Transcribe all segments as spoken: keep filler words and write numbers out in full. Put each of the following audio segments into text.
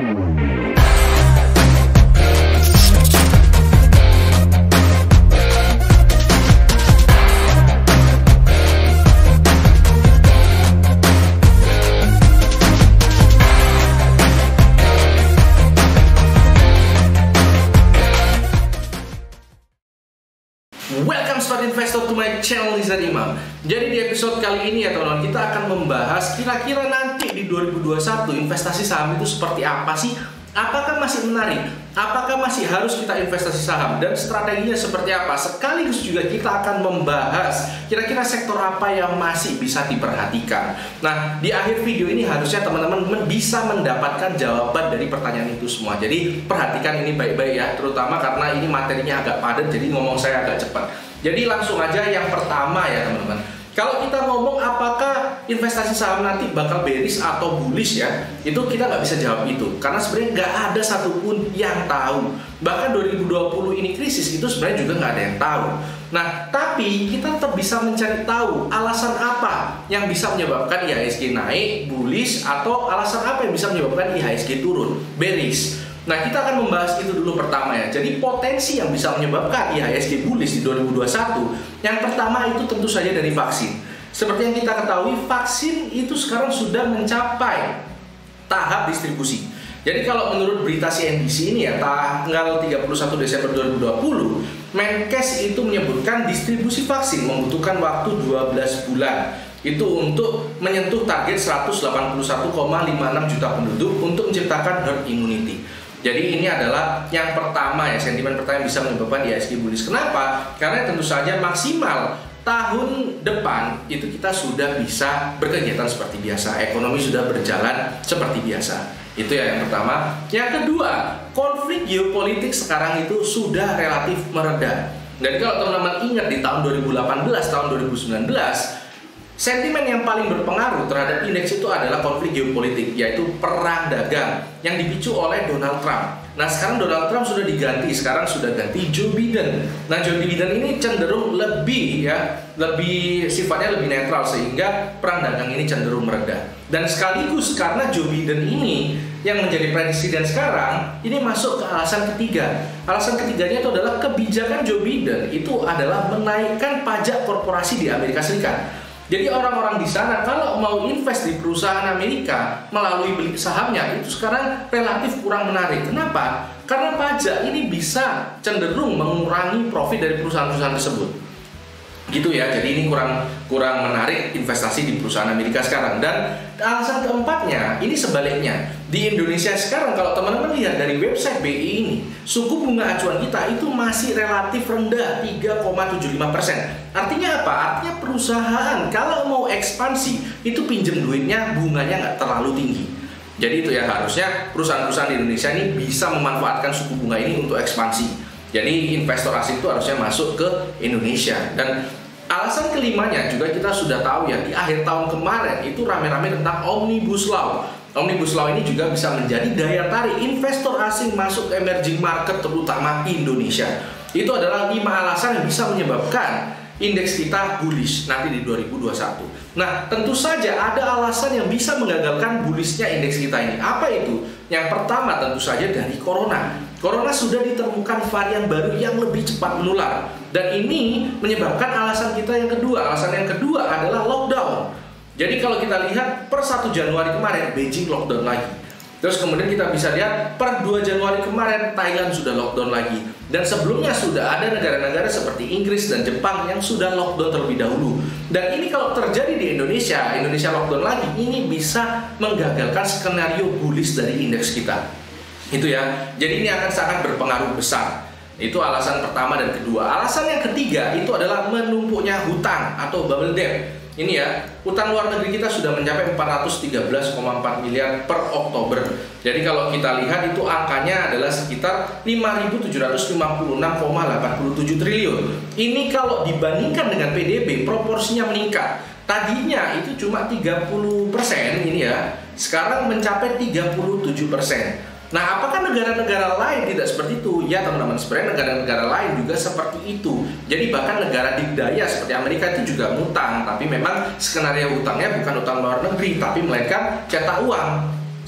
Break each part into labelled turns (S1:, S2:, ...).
S1: Welcome Smart Investor to my channel Nizar Imam. Jadi di episode kali ini ya teman-teman, kita akan membahas kira-kira nanti di dua ribu dua puluh satu investasi saham itu seperti apa sih? Apakah masih menarik? Apakah masih harus kita investasi saham? Dan strateginya seperti apa? Sekaligus juga kita akan membahas kira-kira sektor apa yang masih bisa diperhatikan. Nah, di akhir video ini harusnya teman-teman bisa mendapatkan jawaban dari pertanyaan itu semua. Jadi perhatikan ini baik-baik ya, terutama karena ini materinya agak padat, jadi ngomong saya agak cepat. Jadi langsung aja yang pertama ya teman-teman. Kalau kita ngomong apakah investasi saham nanti bakal bearish atau bullish ya, itu kita nggak bisa jawab itu. Karena sebenarnya nggak ada satupun yang tahu. Bahkan dua ribu dua puluh ini krisis itu sebenarnya juga nggak ada yang tahu. Nah, tapi kita tetap bisa mencari tahu alasan apa yang bisa menyebabkan I H S G naik, bullish, atau alasan apa yang bisa menyebabkan I H S G turun, bearish. Nah, kita akan membahas itu dulu pertama ya. Jadi potensi yang bisa menyebabkan I H S G bullish di dua ribu dua puluh satu, yang pertama itu tentu saja dari vaksin. Seperti yang kita ketahui, vaksin itu sekarang sudah mencapai tahap distribusi. Jadi kalau menurut berita C N B C ini ya, tanggal tiga puluh satu Desember dua ribu dua puluh, Menkes itu menyebutkan distribusi vaksin membutuhkan waktu dua belas bulan. Itu untuk menyentuh target seratus delapan puluh satu koma lima enam juta penduduk untuk menciptakan herd immunity. Jadi ini adalah yang pertama ya, sentimen pertama yang bisa menyebabkan I H S G bullish. Kenapa? Karena tentu saja maksimal tahun depan itu kita sudah bisa berkegiatan seperti biasa, ekonomi sudah berjalan seperti biasa. Itu ya yang pertama. Yang kedua, konflik geopolitik sekarang itu sudah relatif mereda. Dan kalau teman-teman ingat di tahun dua ribu delapan belas, tahun dua ribu sembilan belas, sentimen yang paling berpengaruh terhadap indeks itu adalah konflik geopolitik, yaitu perang dagang yang dipicu oleh Donald Trump. Nah, sekarang Donald Trump sudah diganti, sekarang sudah ganti Joe Biden. Nah, Joe Biden ini cenderung lebih ya, lebih sifatnya lebih netral sehingga perang dagang ini cenderung mereda. Dan sekaligus karena Joe Biden ini yang menjadi presiden sekarang, ini masuk ke alasan ketiga. Alasan ketiganya itu adalah kebijakan Joe Biden itu adalah menaikkan pajak korporasi di Amerika Serikat. Jadi orang-orang di sana kalau mau invest di perusahaan Amerika melalui beli sahamnya itu sekarang relatif kurang menarik. Kenapa? Karena pajak ini bisa cenderung mengurangi profit dari perusahaan-perusahaan tersebut. Gitu ya. Jadi ini kurang kurang menarik investasi di perusahaan Amerika sekarang. Dan alasan keempatnya ini sebaliknya. Di Indonesia sekarang kalau teman-teman lihat dari website B I ini, suku bunga acuan kita itu masih relatif rendah, tiga koma tujuh lima persen. Artinya apa? Artinya perusahaan kalau mau ekspansi itu pinjem duitnya bunganya nggak terlalu tinggi. Jadi itu ya, harusnya perusahaan-perusahaan di Indonesia ini bisa memanfaatkan suku bunga ini untuk ekspansi. Jadi investor asing itu harusnya masuk ke Indonesia. Dan alasan kelimanya juga kita sudah tahu ya, di akhir tahun kemarin itu rame-rame tentang Omnibus Law. Omnibus Law ini juga bisa menjadi daya tarik investor asing masuk ke emerging market, terutama Indonesia. Itu adalah lima alasan yang bisa menyebabkan indeks kita bullish nanti di dua ribu dua puluh satu. Nah, tentu saja ada alasan yang bisa menggagalkan bullishnya indeks kita ini. Apa itu? Yang pertama tentu saja dari corona. Corona sudah ditemukan varian baru yang lebih cepat menular. Dan ini menyebabkan alasan kita yang kedua. Alasan yang kedua adalah lockdown. Jadi kalau kita lihat per satu Januari kemarin Beijing lockdown lagi. Terus kemudian kita bisa lihat per dua Januari kemarin Thailand sudah lockdown lagi. Dan sebelumnya sudah ada negara-negara seperti Inggris dan Jepang yang sudah lockdown terlebih dahulu. Dan ini kalau terjadi di Indonesia, Indonesia lockdown lagi, ini bisa menggagalkan skenario bullish dari indeks kita. Itu ya. Jadi ini akan sangat berpengaruh besar. Itu alasan pertama dan kedua. Alasan yang ketiga itu adalah menumpuknya hutang atau bubble debt. Ini ya, utang luar negeri kita sudah mencapai empat ratus tiga belas koma empat miliar per Oktober. Jadi kalau kita lihat itu angkanya adalah sekitar lima ribu tujuh ratus lima puluh enam koma delapan tujuh triliun. Ini kalau dibandingkan dengan P D B proporsinya meningkat. Tadinya itu cuma tiga puluh persen ini ya, sekarang mencapai tiga puluh tujuh persen. Nah, apakah negara-negara lain tidak seperti itu? Ya teman-teman, sebenarnya negara-negara lain juga seperti itu. Jadi bahkan negara dikdaya seperti Amerika itu juga ngutang, tapi memang skenario utangnya bukan utang luar negeri, tapi melainkan cetak uang.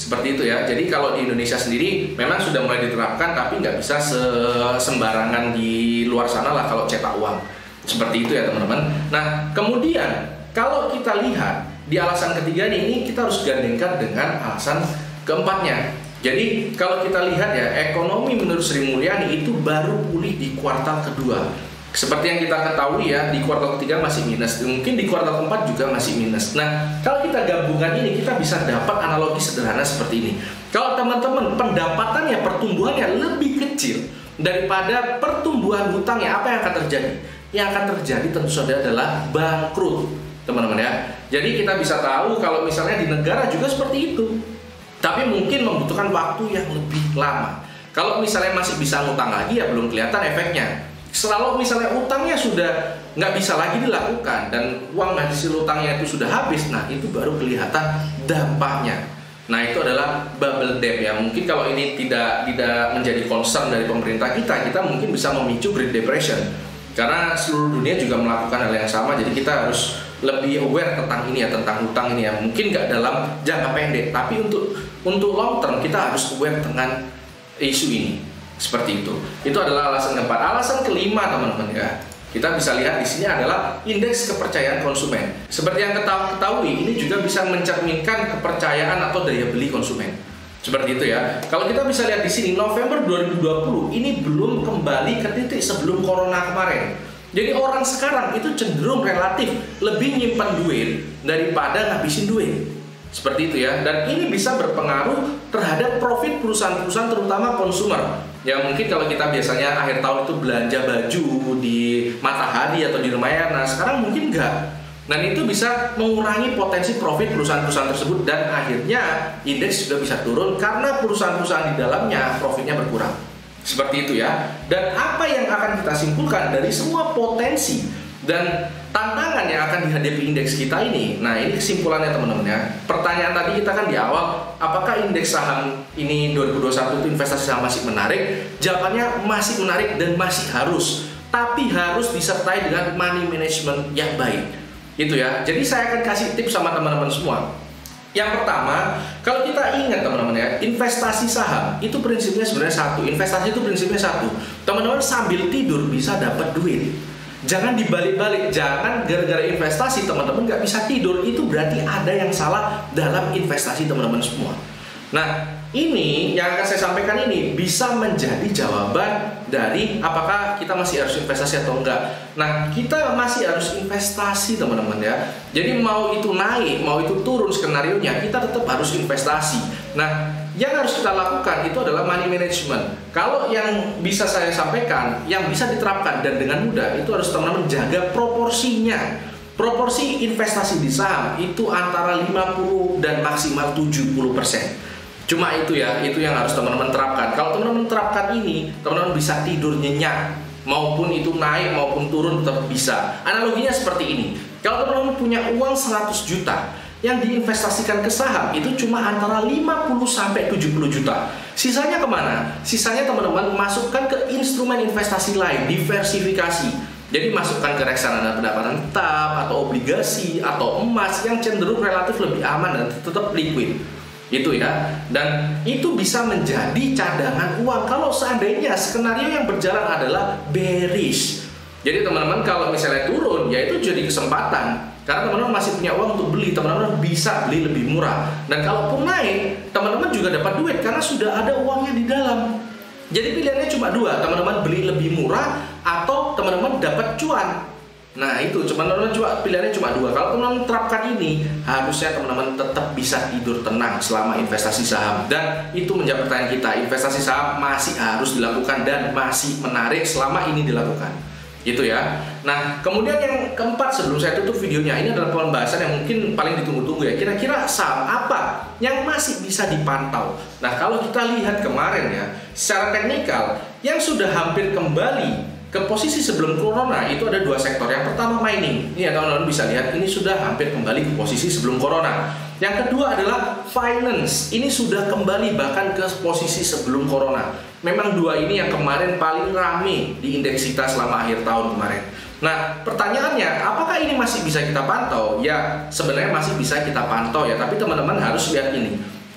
S1: Seperti itu ya. Jadi kalau di Indonesia sendiri memang sudah mulai diterapkan, tapi nggak bisa sembarangan di luar sana lah kalau cetak uang. Seperti itu ya teman-teman. Nah kemudian kalau kita lihat di alasan ketiga ini, kita harus gandengkan dengan alasan keempatnya. Jadi kalau kita lihat ya, ekonomi menurut Sri Mulyani itu baru pulih di kuartal kedua. Seperti yang kita ketahui ya, di kuartal ketiga masih minus, mungkin di kuartal keempat juga masih minus. Nah, kalau kita gabungkan ini, kita bisa dapat analogi sederhana seperti ini. Kalau teman-teman pendapatannya, pertumbuhannya lebih kecil daripada pertumbuhan hutangnya, apa yang akan terjadi? Yang akan terjadi tentu saja adalah bangkrut, teman-teman ya. Jadi kita bisa tahu kalau misalnya di negara juga seperti itu, tapi mungkin membutuhkan waktu yang lebih lama. Kalau misalnya masih bisa ngutang lagi ya belum kelihatan efeknya. Selalu misalnya utangnya sudah nggak bisa lagi dilakukan dan uang hasil utangnya itu sudah habis, nah itu baru kelihatan dampaknya. Nah itu adalah bubble debt ya. Mungkin kalau ini tidak tidak menjadi concern dari pemerintah kita, kita mungkin bisa memicu Great Depression. Karena seluruh dunia juga melakukan hal yang sama, jadi kita harus lebih aware tentang ini ya, tentang hutang ini ya. Mungkin nggak dalam jangka pendek, tapi untuk untuk long term kita harus aware dengan isu ini. Seperti itu. Itu adalah alasan keempat. Alasan kelima teman-teman ya, kita bisa lihat di sini adalah indeks kepercayaan konsumen. Seperti yang kita ketahui, ini juga bisa mencerminkan kepercayaan atau daya beli konsumen. Seperti itu ya. Kalau kita bisa lihat di sini, November dua ribu dua puluh ini belum kembali ke titik sebelum corona kemarin. Jadi orang sekarang itu cenderung relatif lebih nyimpan duit daripada ngabisin duit. Seperti itu ya. Dan ini bisa berpengaruh terhadap profit perusahaan-perusahaan, terutama konsumer. Ya mungkin kalau kita biasanya akhir tahun itu belanja baju di Matahari atau di Ramayana, sekarang mungkin enggak. Dan itu bisa mengurangi potensi profit perusahaan-perusahaan tersebut, dan akhirnya indeks juga bisa turun karena perusahaan-perusahaan di dalamnya profitnya berkurang. Seperti itu ya. Dan apa yang akan kita simpulkan dari semua potensi dan tantangan yang akan dihadapi indeks kita ini? Nah ini kesimpulannya teman-teman ya. Pertanyaan tadi kita kan di awal, apakah indeks saham ini dua ribu dua puluh satu itu investasi saham masih menarik? Jawabannya masih menarik dan masih harus, tapi harus disertai dengan money management yang baik. Itu ya. Jadi saya akan kasih tips sama teman-teman semua. Yang pertama, kalau kita ingat teman-teman ya, investasi saham itu prinsipnya sebenarnya satu. Investasi itu prinsipnya satu. Teman-teman sambil tidur bisa dapat duit. Jangan dibalik-balik. Jangan gara-gara investasi teman-teman nggak bisa tidur. Itu berarti ada yang salah dalam investasi teman-teman semua. Nah, ini yang akan saya sampaikan ini bisa menjadi jawaban dari apakah kita masih harus investasi atau enggak. Nah, kita masih harus investasi teman-teman ya. Jadi mau itu naik, mau itu turun skenarionya, kita tetap harus investasi. Nah, yang harus kita lakukan itu adalah money management. Kalau yang bisa saya sampaikan, yang bisa diterapkan dan dengan mudah, itu harus teman-teman jaga proporsinya. Proporsi investasi di saham itu antara lima puluh dan maksimal tujuh puluh persen. Cuma itu ya, itu yang harus teman-teman terapkan. Kalau teman-teman terapkan ini, teman-teman bisa tidur nyenyak. Maupun itu naik maupun turun tetap bisa. Analoginya seperti ini. Kalau teman-teman punya uang seratus juta, yang diinvestasikan ke saham itu cuma antara lima puluh sampai tujuh puluh juta. Sisanya kemana? Sisanya teman-teman masukkan ke instrumen investasi lain, diversifikasi. Jadi masukkan ke reksadana pendapatan tetap, atau obligasi, atau emas yang cenderung relatif lebih aman dan tetap liquid. Itu ya. Dan itu bisa menjadi cadangan uang kalau seandainya skenario yang berjalan adalah bearish. Jadi teman-teman kalau misalnya turun, ya itu jadi kesempatan. Karena teman-teman masih punya uang untuk beli, teman-teman bisa beli lebih murah. Dan kalaupun naik, teman-teman juga dapat duit karena sudah ada uangnya di dalam. Jadi pilihannya cuma dua, teman-teman beli lebih murah atau teman-teman dapat cuan. Nah itu, teman-teman cuma pilihannya cuma dua. Kalau teman-teman terapkan ini, harusnya teman-teman tetap bisa tidur tenang selama investasi saham. Dan itu menjawab pertanyaan kita, investasi saham masih harus dilakukan dan masih menarik selama ini dilakukan. Gitu ya. Nah kemudian yang keempat, sebelum saya tutup videonya, ini adalah pembahasan yang mungkin paling ditunggu-tunggu ya. Kira-kira saham apa yang masih bisa dipantau? Nah kalau kita lihat kemarin ya, secara teknikal yang sudah hampir kembali ke posisi sebelum corona itu ada dua sektor. Yang pertama mining. Ini ya teman-teman bisa lihat, ini sudah hampir kembali ke posisi sebelum corona. Yang kedua adalah finance. Ini sudah kembali bahkan ke posisi sebelum corona. Memang dua ini yang kemarin paling rame di indeks kita selama akhir tahun kemarin. Nah, pertanyaannya, apakah ini masih bisa kita pantau? Ya, sebenarnya masih bisa kita pantau ya, tapi teman-teman harus lihat ini.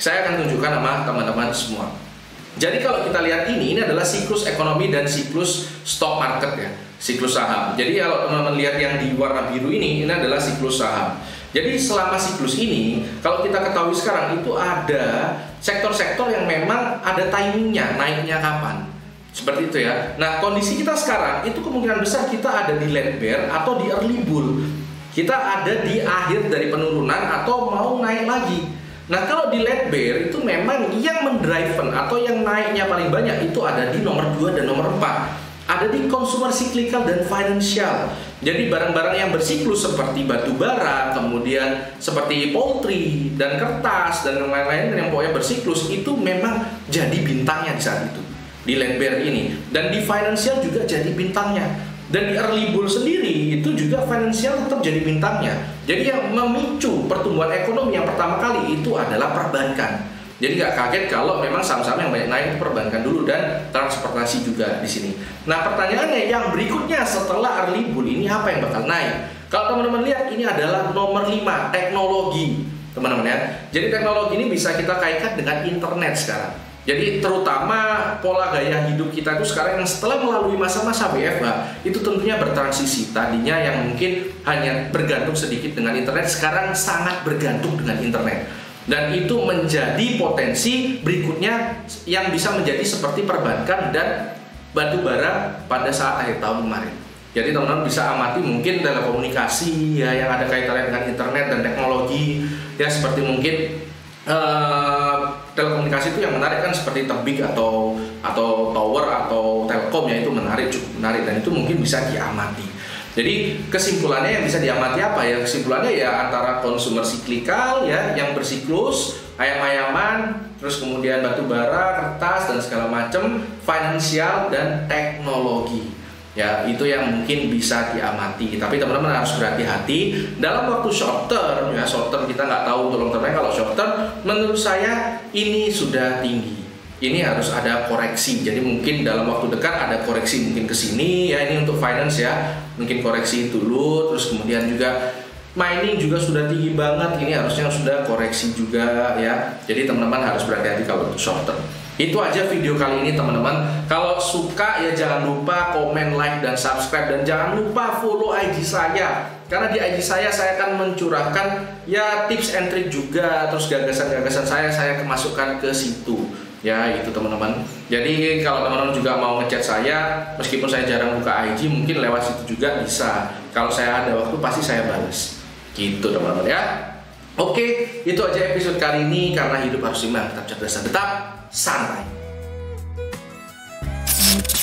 S1: Saya akan tunjukkan sama teman-teman semua. Jadi kalau kita lihat ini, ini adalah siklus ekonomi dan siklus stock market ya, siklus saham. Jadi kalau teman-teman lihat yang di warna biru ini, ini adalah siklus saham. Jadi selama siklus ini, kalau kita ketahui sekarang itu ada sektor-sektor yang memang ada timingnya, naiknya kapan. Seperti itu ya. Nah kondisi kita sekarang itu kemungkinan besar kita ada di late bear atau di early bull. Kita ada di akhir dari penurunan atau mau naik lagi. Nah kalau di late bear itu memang yang mendriven atau yang naiknya paling banyak itu ada di nomor dua dan nomor empat. Ada di consumer cyclical dan financial. Jadi barang-barang yang bersiklus seperti batu bara, kemudian seperti poultry dan kertas dan lain-lain yang pokoknya bersiklus itu memang jadi bintangnya di saat itu di late bear ini. Dan di financial juga jadi bintangnya. Dan di early bull sendiri itu juga financial tetap jadi bintangnya. Jadi yang memicu pertumbuhan ekonomi yang pertama kali itu adalah perbankan. Jadi nggak kaget kalau memang saham-saham yang banyak naik itu perbankan dulu dan transportasi juga di sini. Nah pertanyaannya yang berikutnya setelah early bull ini apa yang bakal naik? Kalau teman-teman lihat ini adalah nomor lima, teknologi, teman-teman ya. Jadi teknologi ini bisa kita kaitkan dengan internet sekarang. Jadi terutama pola gaya hidup kita itu sekarang yang setelah melalui masa-masa W F H itu tentunya bertransisi. Tadinya yang mungkin hanya bergantung sedikit dengan internet, sekarang sangat bergantung dengan internet. Dan itu menjadi potensi berikutnya yang bisa menjadi seperti perbankan dan batu bara pada saat akhir tahun kemarin. Jadi teman-teman bisa amati mungkin telekomunikasi ya yang ada kaitannya dengan internet dan teknologi ya, seperti mungkin Uh, telekomunikasi itu yang menarik kan seperti tebing atau atau tower atau telkom ya, itu menarik, cukup menarik dan itu mungkin bisa diamati. Jadi kesimpulannya yang bisa diamati apa ya? Kesimpulannya ya antara consumer cyclical ya yang bersiklus, ayam-ayaman, terus kemudian batu bara, kertas dan segala macam, financial dan teknologi. Ya, itu yang mungkin bisa diamati. Tapi teman-teman harus berhati-hati dalam waktu short term. Ya, short term kita nggak tahu untuk long termnya. Kalau short term, menurut saya ini sudah tinggi. Ini harus ada koreksi. Jadi mungkin dalam waktu dekat ada koreksi mungkin ke sini. Ya, ini untuk finance ya. Mungkin koreksi dulu. Terus kemudian juga mining juga sudah tinggi banget. Ini harusnya sudah koreksi juga ya. Jadi teman-teman harus berhati-hati kalau untuk short term. Itu aja video kali ini teman-teman. Kalau suka ya jangan lupa komen, like, dan subscribe. Dan jangan lupa follow I G saya. Karena di I G saya saya akan mencurahkan ya tips and trick juga. Terus gagasan-gagasan saya saya kemasukkan ke situ. Ya itu teman-teman. Jadi kalau teman-teman juga mau ngechat saya, meskipun saya jarang buka I G, mungkin lewat situ juga bisa. Kalau saya ada waktu pasti saya balas. Gitu teman-teman ya. Oke, itu aja episode kali ini. Karena hidup harus imbang, tetap cerdas dan tetap santai.